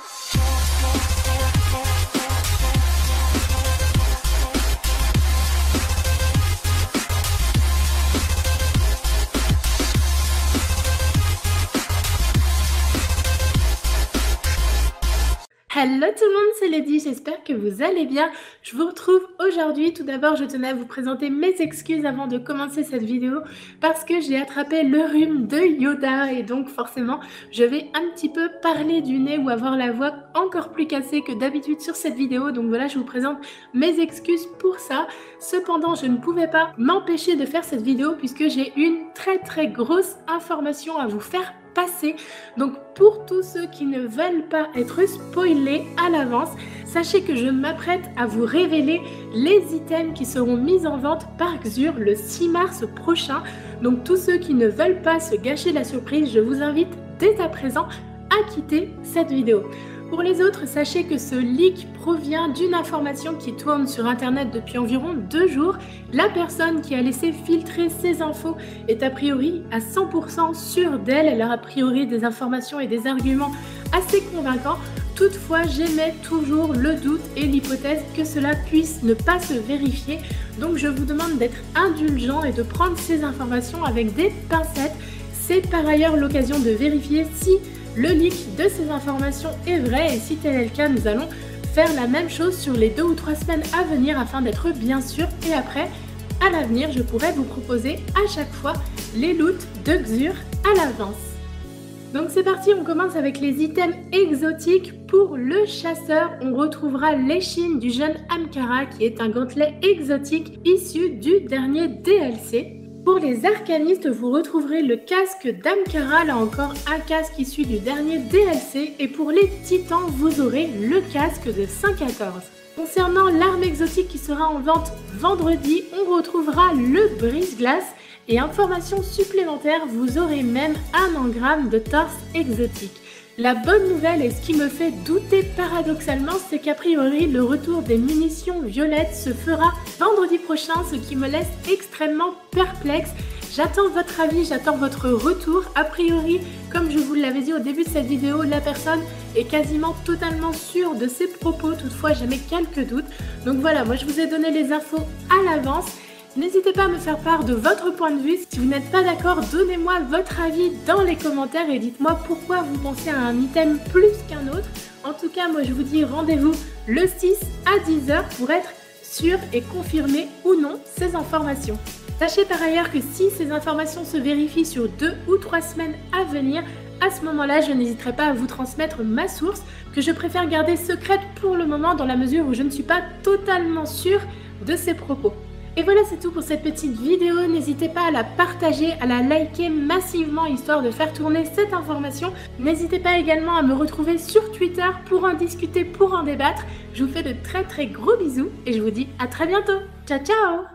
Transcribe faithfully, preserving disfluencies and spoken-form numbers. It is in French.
Hello tout le monde, c'est Lady, j'espère que vous allez bien. Je vous retrouve aujourd'hui. Tout d'abord, je tenais à vous présenter mes excuses avant de commencer cette vidéo parce que j'ai attrapé le rhume de Yoda et donc forcément, je vais un petit peu parler du nez ou avoir la voix encore plus cassée que d'habitude sur cette vidéo. Donc voilà, je vous présente mes excuses pour ça. Cependant, je ne pouvais pas m'empêcher de faire cette vidéo puisque j'ai une très très grosse information à vous faire passer. Donc pour tous ceux qui ne veulent pas être spoilés à l'avance, sachez que je m'apprête à vous révéler les items qui seront mis en vente par Xur le six mars prochain. Donc tous ceux qui ne veulent pas se gâcher la surprise, je vous invite dès à présent à quitter cette vidéo. Pour les autres, sachez que ce leak provient d'une information qui tourne sur internet depuis environ deux jours. La personne qui a laissé filtrer ces infos est a priori à cent pour cent sûre d'elle. Elle a a priori des informations et des arguments assez convaincants. Toutefois, j'émets toujours le doute et l'hypothèse que cela puisse ne pas se vérifier. Donc je vous demande d'être indulgent et de prendre ces informations avec des pincettes. C'est par ailleurs l'occasion de vérifier si le leak de ces informations est vrai et si tel est le cas, nous allons faire la même chose sur les deux ou trois semaines à venir afin d'être bien sûr. Et après, à l'avenir, je pourrai vous proposer à chaque fois les loots de Xur à l'avance. Donc c'est parti, on commence avec les items exotiques. Pour le chasseur, on retrouvera l'échine du jeune Ahamkara qui est un gantelet exotique issu du dernier D L C. Pour les arcanistes, vous retrouverez le casque d'Ahamkara, là encore un casque issu du dernier D L C. Et pour les titans, vous aurez le casque de cent quatorze. Concernant l'arme exotique qui sera en vente vendredi, on retrouvera le brise-glace. Et information supplémentaire, vous aurez même un engramme de torse exotique. La bonne nouvelle et ce qui me fait douter paradoxalement, c'est qu'a priori le retour des munitions violettes se fera vendredi prochain, ce qui me laisse extrêmement perplexe. J'attends votre avis, j'attends votre retour. A priori, comme je vous l'avais dit au début de cette vidéo, la personne est quasiment totalement sûre de ses propos. Toutefois, j'ai mes quelques doutes. Donc voilà, moi je vous ai donné les infos à l'avance. N'hésitez pas à me faire part de votre point de vue. Si vous n'êtes pas d'accord, donnez-moi votre avis dans les commentaires et dites-moi pourquoi vous pensez à un item plus qu'un autre. En tout cas, moi je vous dis rendez-vous le six à dix heures pour être sûr et confirmer ou non ces informations. Sachez par ailleurs que si ces informations se vérifient sur deux ou trois semaines à venir, à ce moment-là, je n'hésiterai pas à vous transmettre ma source que je préfère garder secrète pour le moment dans la mesure où je ne suis pas totalement sûre de ses propos. Et voilà, c'est tout pour cette petite vidéo. N'hésitez pas à la partager, à la liker massivement histoire de faire tourner cette information. N'hésitez pas également à me retrouver sur Twitter pour en discuter, pour en débattre. Je vous fais de très très gros bisous et je vous dis à très bientôt. Ciao ciao!